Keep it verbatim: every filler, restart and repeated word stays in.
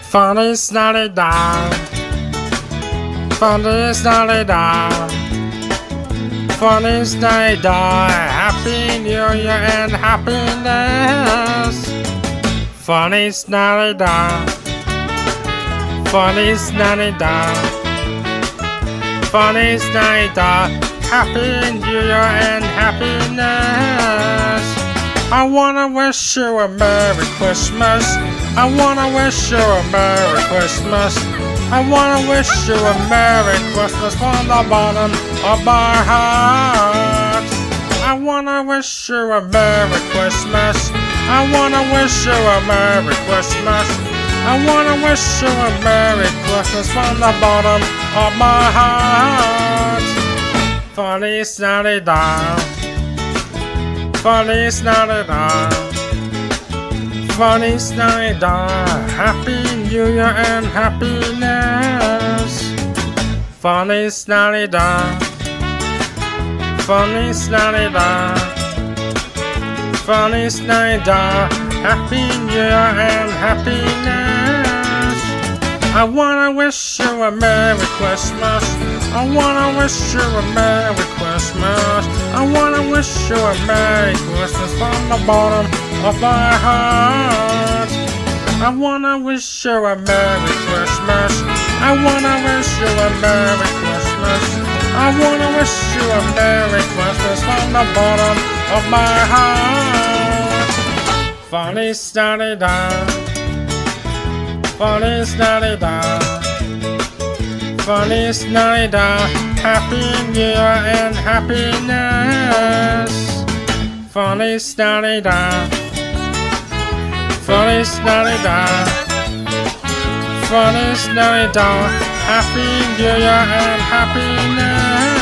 Feliz Navidad. Feliz Navidad. Feliz Navidad. Happy New Year and happiness. Feliz Navidad. Feliz Navidad. Feliz Navidad. Happy New Year and happiness. I wanna wish you a Merry Christmas. I wanna wish you a Merry Christmas. I wanna wish you a Merry Christmas from the bottom of my heart. I wanna wish you a Merry Christmas. I wanna wish you a Merry Christmas. I wanna wish you a Merry Christmas from the bottom of my heart. Feliz Navidad. Feliz Navidad. Feliz Navidad. Happy New Year and happiness. Feliz Navidad. Feliz Navidad. Feliz Navidad. Happy New Year and happiness. I wanna wish you a Merry Christmas. I wanna wish you a Merry Christmas. I wanna wish you a Merry Christmas from the bottom of my heart. I wanna wish you a Merry Christmas. I wanna wish you a Merry Christmas. I wanna wish you a Merry Christmas from the bottom of my heart. Feliz Navidad. Feliz Navidad. Feliz Navidad. Happy New Year and happiness. Feliz Navidad. Feliz Navidad. Feliz Navidad. Happy New Year and happiness.